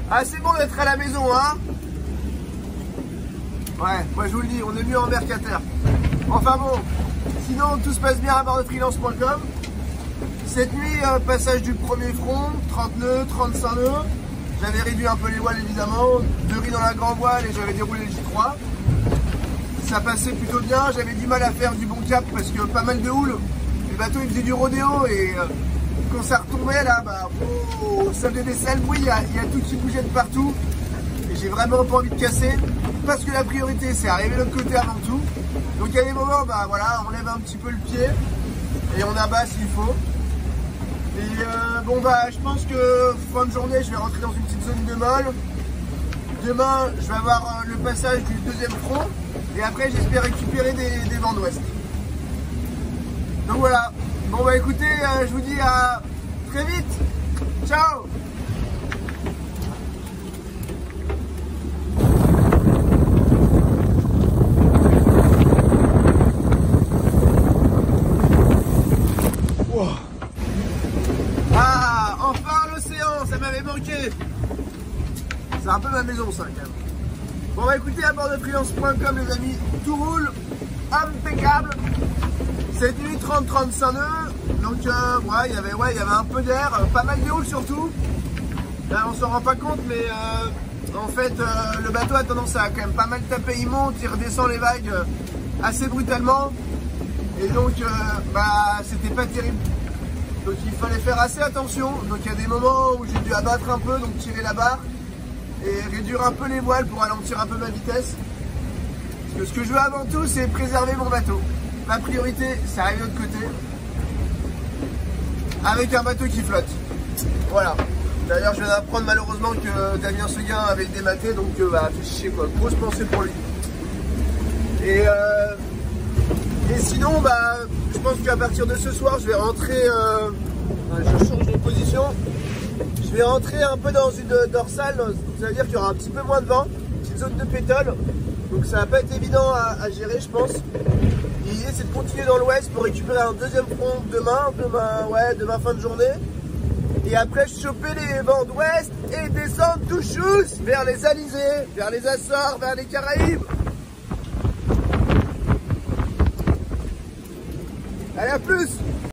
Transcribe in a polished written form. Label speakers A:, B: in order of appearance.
A: Ah, c'est bon d'être à la maison, hein. Ouais, moi je vous le dis, on est mieux en mer qu'à terre. Enfin bon, sinon tout se passe bien à bord de freelance.com. Cette nuit, passage du premier front, 30 nœuds, 35 nœuds. J'avais réduit un peu les voiles évidemment, 2 riz dans la grand voile et j'avais déroulé le J3. Ça passait plutôt bien, j'avais du mal à faire du bon cap parce que pas mal de houle. Le bateau il faisait du rodéo et quand ça retombait là, bah, ça faisait des sales bruits, il y a tout qui bougeait de partout. Et j'ai vraiment pas envie de casser parce que la priorité c'est arriver de l'autre côté avant tout. Donc il y a des moments, bah voilà, on lève un petit peu le pied et on abat s'il faut. Et bon bah je pense que fin de journée je vais rentrer dans une petite zone de molle. Demain je vais avoir le passage du deuxième front et après j'espère récupérer des vents d'ouest. Donc voilà, bon bah écoutez, je vous dis à très vite, ciao. Ah, enfin l'océan, ça m'avait manqué. C'est un peu ma maison ça quand même. Bon bah écoutez, à bord de freelance.com les amis, tout roule, impeccable. Cette nuit 30-35 nœuds, donc ouais, il y avait un peu d'air, pas mal de houle surtout. Là on s'en rend pas compte mais en fait le bateau a tendance à quand même pas mal taper, il monte, il redescend les vagues assez brutalement. Et donc bah c'était pas terrible. Donc il fallait faire assez attention. Donc il y a des moments où j'ai dû abattre un peu, donc tirer la barre et réduire un peu les voiles pour ralentir un peu ma vitesse. Parce que ce que je veux avant tout, c'est préserver mon bateau. Ma priorité, c'est arriver de l'autre côté avec un bateau qui flotte. Voilà. D'ailleurs, je viens d'apprendre malheureusement que Damien Seguin avait dématé, donc bah, fait chier quoi. Grosse pensée pour lui. Et sinon, bah, je pense qu'à partir de ce soir, je vais rentrer. Je change de position. Je vais rentrer un peu dans une dorsale. Ça veut dire qu'il y aura un petit peu moins de vent, une petite zone de pétole. Donc ça va pas être évident à gérer, je pense. L'idée c'est de continuer dans l'ouest pour récupérer un deuxième front demain fin de journée. Et après choper les vents d'ouest et descendre tout chousse vers les Alizés, vers les Açores, vers les Caraïbes. Allez, à plus!